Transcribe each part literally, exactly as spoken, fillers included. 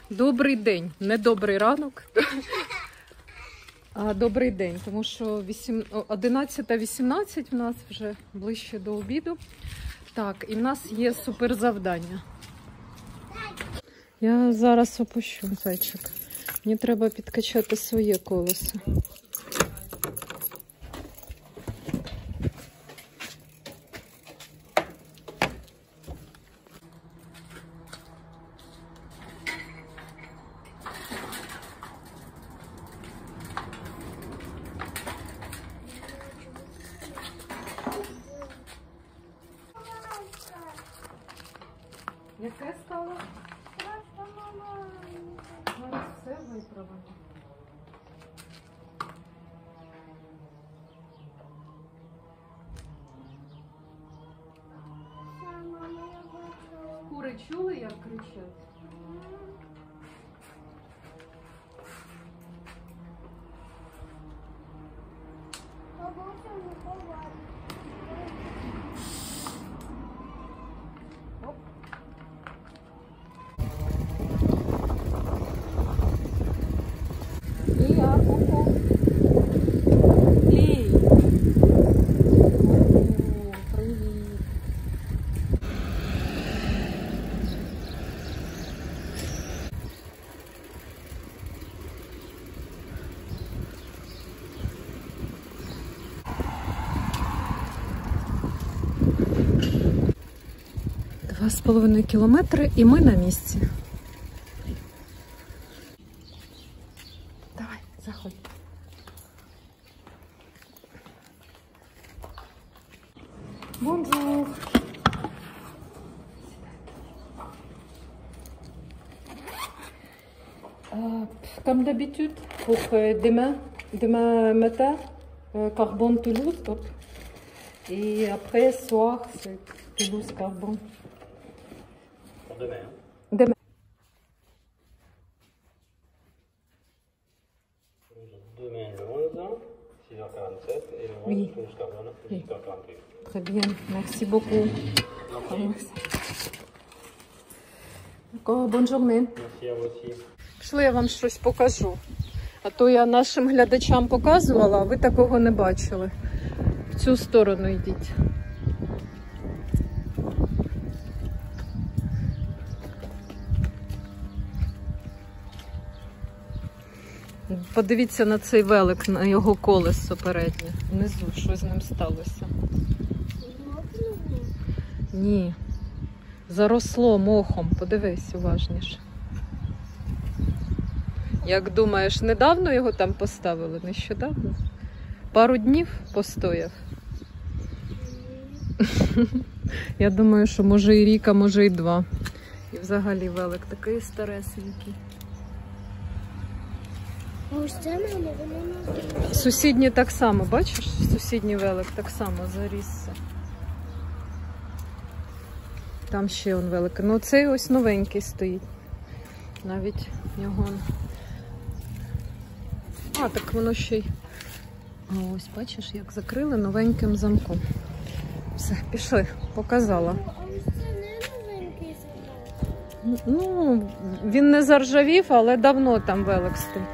Добрий день, не добрий ранок, а добрий день, тому що одинадцята вісімнадцять в нас вже ближче до обіду. Так, і в нас є суперзавдання. Я зараз опущу, зайчик. Мені треба підкачати своє колесо. Яке стало? Зараз все виправимо. Кури чули, як кричать? Два з половиною кілометри і ми на місці. Давай, заходь. Бонжур. Comme d'habitude, pour demain, demain matin, Carbone Toulouse, hop. Et après soir, c'est Toulouse Carbone. Pour demain. Hein. Demain. Demain le onze, six heures quarante-sept, et le onze, Oui. Toulouse Carbone, huit heures quarante-huit. Très bien, merci beaucoup. D'accord, bonne journée. Merci à vous aussi. Пішли, я вам щось покажу. А то я нашим глядачам показувала, а ви такого не бачили. В цю сторону йдіть. Подивіться на цей велик, на його колесо переднє. Внизу, що з ним сталося. Ні. Заросло мохом. Подивись уважніше. Як думаєш, недавно його там поставили? Нещодавно? Пару днів постояв? Я думаю, що може і рік, а може і два. І взагалі велик такий старесенький. Сусідній так само, бачиш? Сусідній велик так само зарісся. Там ще он великий. Ну цей ось новенький стоїть. Навіть його... А, так воно ще й... А ось, бачиш, як закрили новеньким замком. Все, пішли, показала. Ну, він не заржавів, але давно там велик стоїть.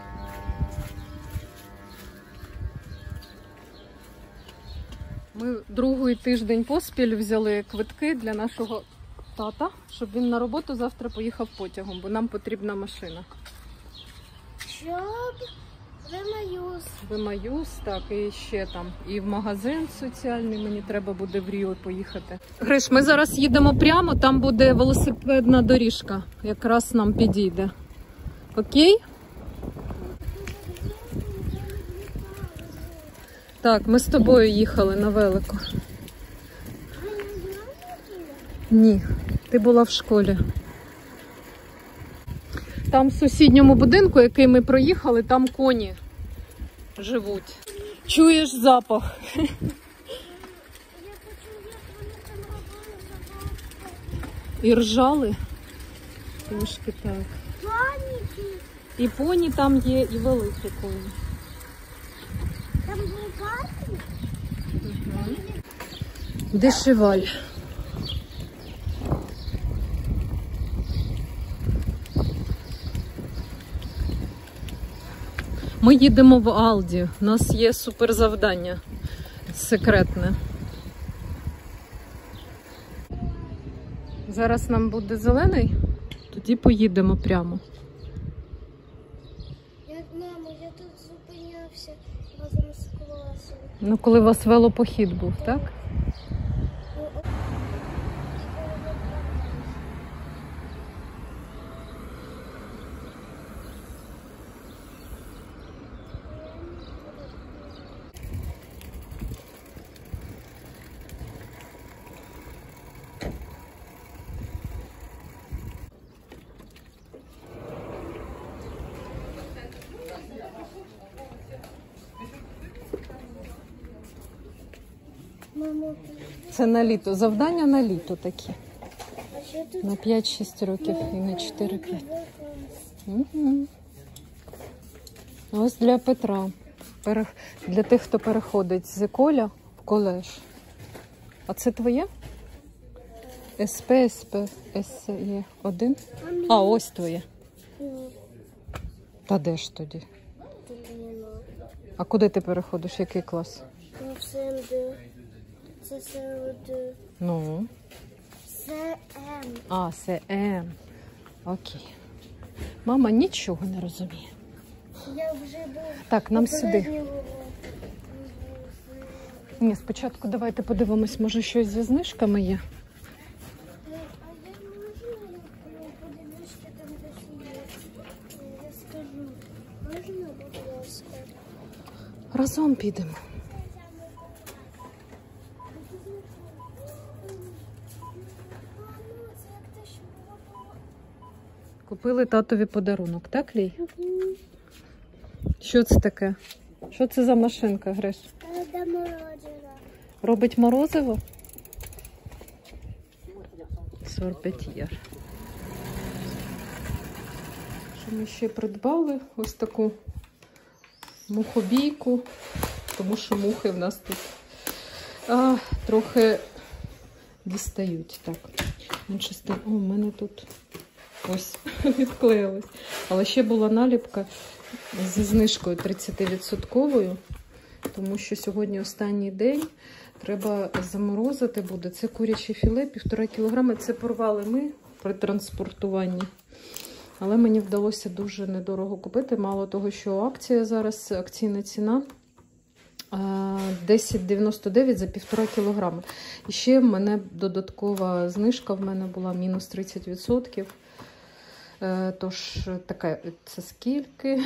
Ми другий тиждень поспіль взяли квитки для нашого тата, щоб він на роботу завтра поїхав потягом, бо нам потрібна машина. Щоб Вимаюс. Вимаюс, так, і ще там. І в магазин соціальний мені треба буде в Ріо поїхати. Гриш, ми зараз їдемо прямо, там буде велосипедна доріжка. Якраз нам підійде. Окей? Так, ми з тобою їхали на велику. Ні, ти була в школі. Там в сусідньому будинку, який ми проїхали, там коні живуть. Чуєш запах? І ржали? Трошки так. І поні там є, і великі коні. Там були парки? Угу. Дешеваль. Ми їдемо в Алді. У нас є суперзавдання секретне. Зараз нам буде зелений, тоді поїдемо прямо. Я, мамо, я тут зупинявся разом з класом. Ну, коли у вас велопохід був, так? Мамо, Це на літо. Завдання на літо такі. а що тут? На п'ять-шість років і на чотири-п'ять. Угу. Ось для Петра. Пере- Для тих, хто переходить з Коля в коледж. А це твоє? СП, СП, СЕ один? А, ось твоє. Ні, Та де ж тоді? тут нема. А куди ти переходиш? Який клас? Ну, це М Д. Це СМД. Ну. Це М. А, це М. Окей. Мама нічого не розуміє. Я вже був. Так, нам сюди. попереднього року. Ні, спочатку давайте подивимось, може щось зі знижками є. А я можна подивитися там десь є? Я скажу. Можна, будь ласка? Разом підемо. Купили татові подарунок, так, Лій? Що це таке? Що це за машинка, Гриш? До морозива. Робить морозиво? Сорбетєр. Що ми ще придбали? Ось таку мухобійку, тому що мухи в нас тут а, трохи дістають. Так, інша сторона. О, у мене тут ось відклеїлось. Але ще була наліпка зі знижкою тридцятивідсотковою, тому що сьогодні останній день. Треба заморозити буде. Це куряче філе, півтора кілограми. Це порвали ми при транспортуванні. Але мені вдалося дуже недорого купити. Мало того, що акція зараз, акційна ціна десять дев'яносто дев'ять за півтора кілограми. І ще в мене додаткова знижка, в мене була мінус тридцять відсотків. Тож, така, це скільки?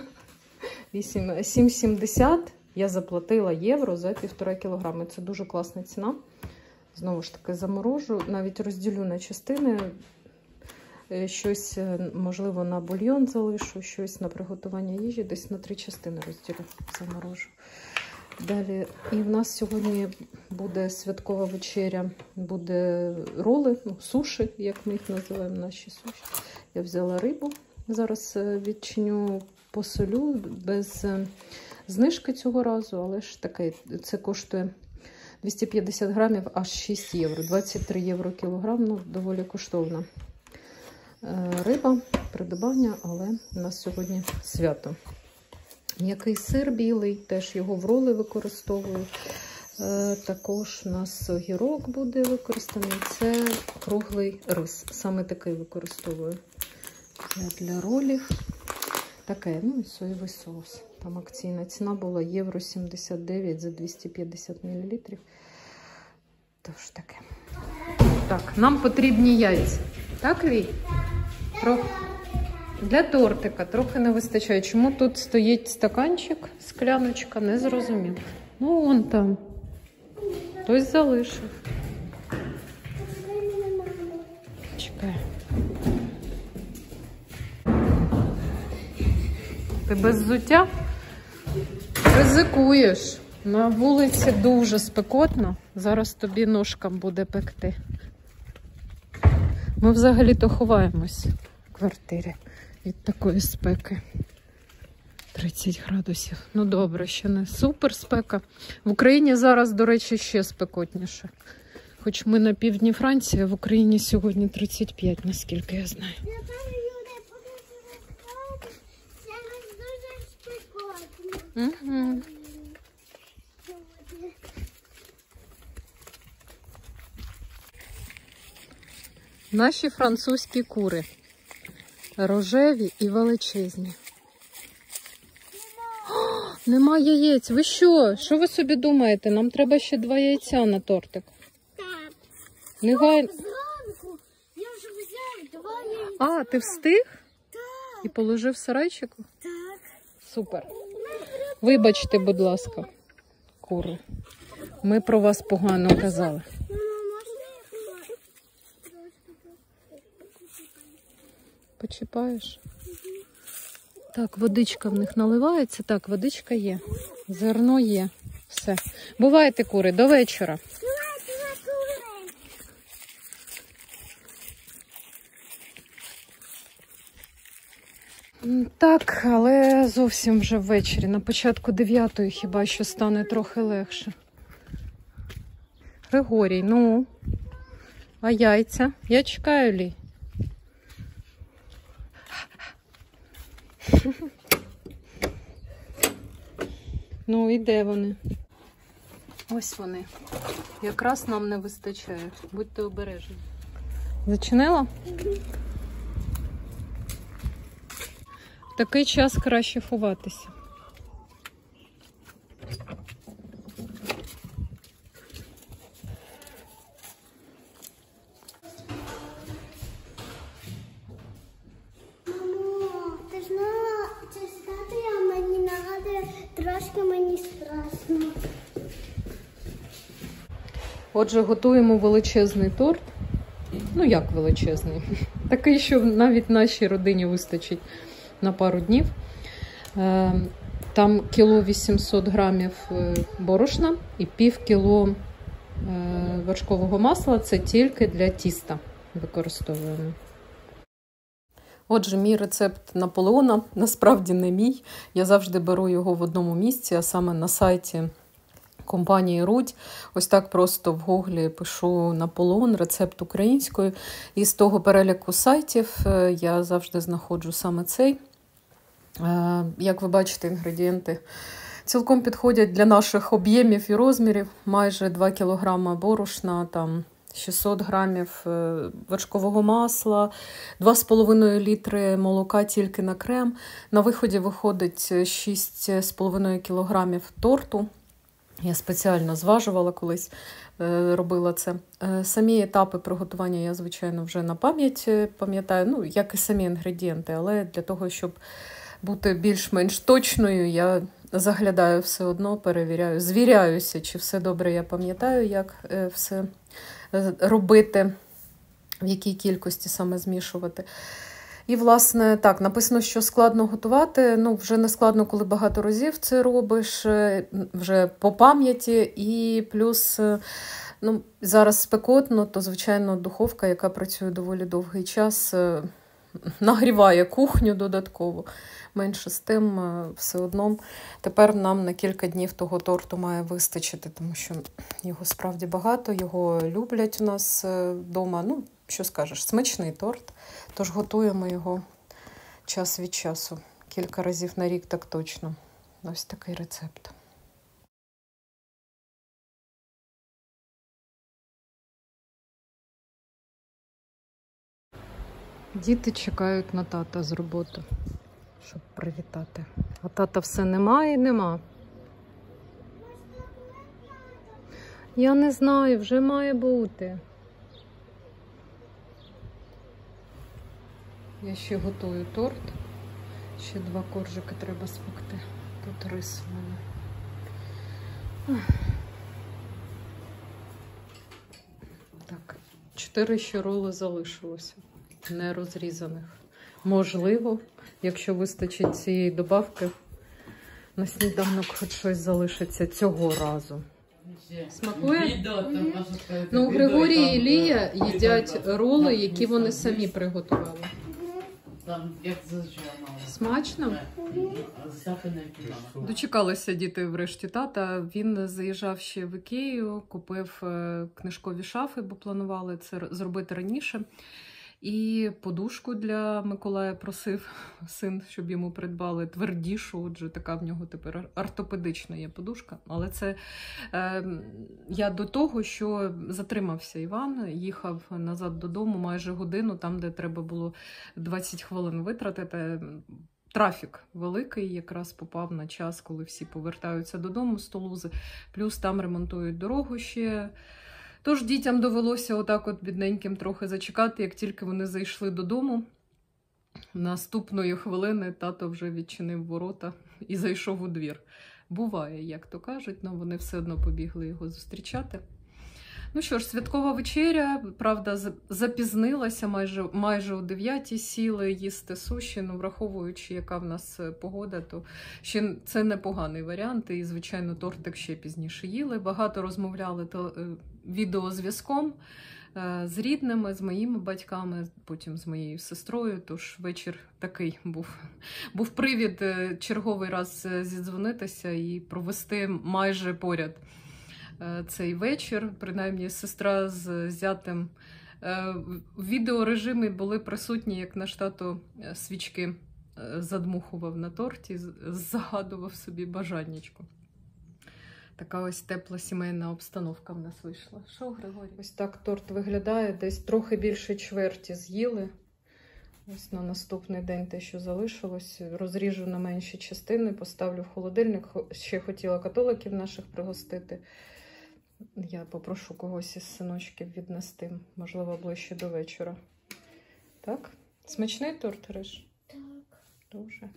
сім сімдесят я заплатила євро за півтора кілограми. Це дуже класна ціна. Знову ж таки, заморожу, навіть розділю на частини. Щось, можливо, на бульйон залишу, щось на приготування їжі, десь на три частини розділю, заморожу. Далі, і в нас сьогодні буде святкова вечеря, буде роли, ну, суші, як ми їх називаємо, наші суші. Я взяла рибу, зараз відчиню, посолю, без знижки цього разу, але ж таке, це коштує двісті п'ятдесят грамів, аж шість євро, двадцять три євро кілограм, ну, доволі коштовна риба, придбання, але у нас сьогодні свято. М'який сир білий, теж його в роли використовую. Е, також у нас огірок буде використаний. Це круглий рис. Саме такий використовую для ролів. Таке, ну і соєвий соус. Там акційна ціна була євро сімдесят дев'ять за двісті п'ятдесят мілілітрів. Тож таке. Так, нам потрібні яйця. Так, Вій? Трохи. Для тортика трохи не вистачає. Чому тут стоїть стаканчик, скляночка, не зрозумів. Ну, вон там. Хтось залишив. Чекай. Ти без взуття? Ризикуєш. На вулиці дуже спекотно. Зараз тобі ножкам буде пекти. Ми взагалі-то ховаємось в квартирі від такої спеки. тридцять градусів. Ну добре, ще не супер спека. В Україні зараз, до речі, ще спекотніше. Хоч ми на півдні Франції, а в Україні сьогодні тридцять п'ять, наскільки я знаю. Це дуже спекотно. Угу. Наші французькі кури. Рожеві і величезні. О, нема яєць. Ви що? Що ви собі думаєте? Нам треба ще два яйця на тортик. Так. Негай... Зранку я вже взяв два яйця. А, ти встиг? Так. І положив в сарайчику? Так. Супер. Вибачте, будь ласка, кури. Ми про вас погано казали. Мама, можна я Почіпаєш? Так, водичка в них наливається. Так, водичка є. Зерно є. Все. Бувайте, кури, до вечора. Так, але зовсім вже ввечері. На початку дев'ятої хіба що стане трохи легше. Григорій, ну, а яйця? Я чекаю, Лі. Ну, і де вони? Ось вони. Якраз нам не вистачає. Будьте обережні. Зачинила? В такий час краще ховатися. Мамо, ти ж знала, ця статуя мені нагадує, трошки мені страшно. Отже, готуємо величезний торт. Ну, як величезний? Такий, що навіть нашій родині вистачить на пару днів. Там кіло вісімсот грамів борошна і пів кіло вершкового масла. Це тільки для тіста використовуємо. Отже, мій рецепт Наполеона насправді не мій. Я завжди беру його в одному місці, а саме на сайті компанії Рудь. Ось так просто в гуглі пишу Наполеон, рецепт українською. І з того переліку сайтів я завжди знаходжу саме цей. Як ви бачите, інгредієнти цілком підходять для наших об'ємів і розмірів. Майже два кілограми борошна, там шістсот грамів вершкового масла, два з половиною літри молока тільки на крем. На виході виходить шість з половиною кілограмів торту. Я спеціально зважувала колись, робила це. Самі етапи приготування я, звичайно, вже на пам'ять пам'ятаю, ну, як і самі інгредієнти, але для того, щоб бути більш-менш точною, я заглядаю все одно, перевіряю, звіряюся, чи все добре я пам'ятаю, як все робити, в якій кількості саме змішувати. І, власне, так, написано, що складно готувати. Ну, вже не складно, коли багато разів це робиш, вже по пам'яті. І плюс, ну, зараз спекотно, то, звичайно, духовка, яка працює доволі довгий час, нагріває кухню додатково. Менше з тим, все одно. Тепер нам на кілька днів того торту має вистачити, тому що його справді багато, його люблять у нас вдома. Ну, що скажеш, смачний торт, тож готуємо його час від часу. Кілька разів на рік так точно. Ось такий рецепт. Діти чекають на тата з роботи, щоб привітати. А тата все нема і нема. Я не знаю, вже має бути. Я ще готую торт. Ще два коржики треба спекти. Тут рис в мене. Так, чотири ще роли залишилося. Не розрізаних. Можливо, якщо вистачить цієї добавки, на сніданок хоч щось залишиться цього разу. Смакує? Ну, Григорій і Лія їдять роли, які вони самі приготували. Смачно? Дочекалися діти врешті тата. Він заїжджав ще в Ікею, купив книжкові шафи, бо планували це зробити раніше. І подушку для Миколая просив син, щоб йому придбали твердішу. Отже, така в нього тепер ортопедична є подушка. Але це е, я до того, що затримався Іван, їхав назад додому майже годину, там, де треба було двадцять хвилин витратити. Трафік великий, якраз попав на час, коли всі повертаються додому з Тулузи. Плюс там ремонтують дорогу ще. Тож дітям довелося отак от бідненьким трохи зачекати, як тільки вони зайшли додому. Наступної хвилини тато вже відчинив ворота і зайшов у двір. Буває, як то кажуть, але вони все одно побігли його зустрічати. Ну що ж, святкова вечеря, правда, запізнилася, майже, майже о дев'ятій сіли їсти суші, ну, враховуючи, яка в нас погода, то ще це непоганий варіант, і, звичайно, тортик ще пізніше їли. Багато розмовляли відеозв'язком з рідними, з моїми батьками, потім з моєю сестрою, тож вечір такий був. Був привід черговий раз зідзвонитися і провести майже поряд цей вечір. Принаймні, сестра з зятем в відеорежимі були присутні, як наш тато свічки задмухував на торті, загадував собі бажаннячко. Така ось тепла сімейна обстановка в нас вийшла. Що, Григорій? Ось так торт виглядає. Десь трохи більше чверті з'їли. Ось на наступний день те, що залишилось. Розріжу на менші частини, поставлю в холодильник. Ще хотіла католиків наших пригостити. Я попрошу когось із синочків віднести, можливо, ближче до вечора. Так? Смачний торт, Риш? Так. Дуже.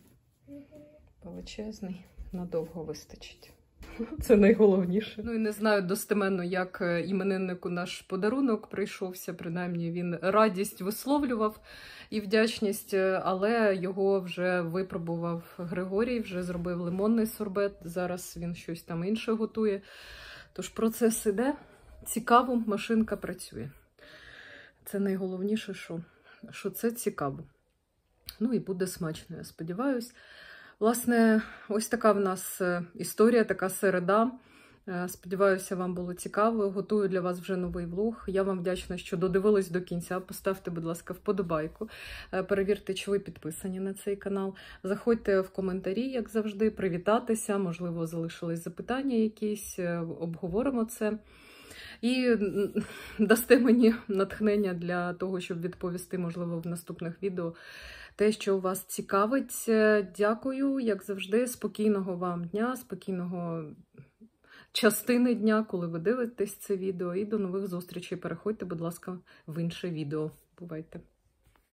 Величезний. Надовго вистачить. Це найголовніше. Ну і не знаю достеменно, як імениннику наш подарунок прийшовся. Принаймні він радість висловлював і вдячність, але його вже випробував Григорій, вже зробив лимонний сорбет. Зараз він щось там інше готує. Тож процес іде, цікаво, машинка працює. Це найголовніше, що, що це цікаво. Ну і буде смачно, я сподіваюся. Власне, ось така в нас історія, така середа. Сподіваюся, вам було цікаво. Готую для вас вже новий влог. Я вам вдячна, що додивились до кінця. Поставте, будь ласка, вподобайку. Перевірте, чи ви підписані на цей канал. Заходьте в коментарі, як завжди, привітатися. Можливо, залишились запитання якісь. Обговоримо це. І дасте мені натхнення для того, щоб відповісти, можливо, в наступних відео те, що вас цікавить. Дякую, як завжди, спокійного вам дня, спокійного частини дня, коли ви дивитесь це відео. І до нових зустрічей. Переходьте, будь ласка, в інше відео. Бувайте!